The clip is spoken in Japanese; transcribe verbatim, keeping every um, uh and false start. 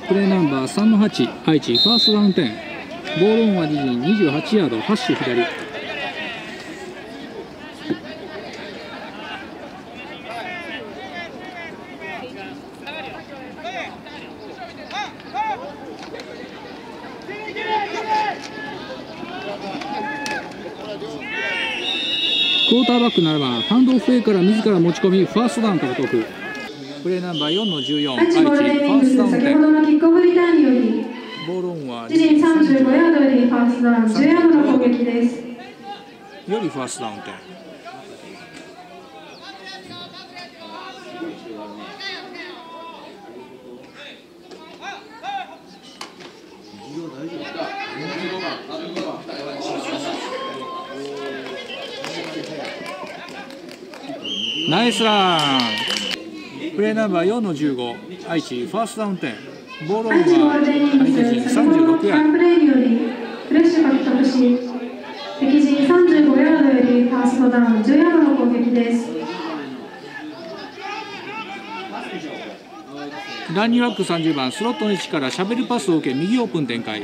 プレーナンバーさんのはち、愛知ファーストダウンテン。ボールオンは自陣にじゅうはちヤード、ハッシュ左。クォーターバックななばん、ハンドオフウェイから自ら持ち込み、ファーストダウンから遠く。プレーナンバーよんのじゅうよん、愛知ファーストダウンテン。 先ほどのキックオフリターンにより、 ボールオンは自陣さんじゅうごヤードよりファーストダウン、じゅうヤードの攻撃です。 よりファーストダウンテン。ナイスラン。プレーナンバーよんのじゅうご、愛知ファーストダウンテン。ボールオンは相手陣さんじゅうろくヤード。 プレーによりフレッシュ獲得し、敵陣さんじゅうごヤードよりファーストダウン、じゅうヤードの攻撃です。 ランニングバックさんじゅうばん、スロットの位置からシャベルパスを受け右オープン展開。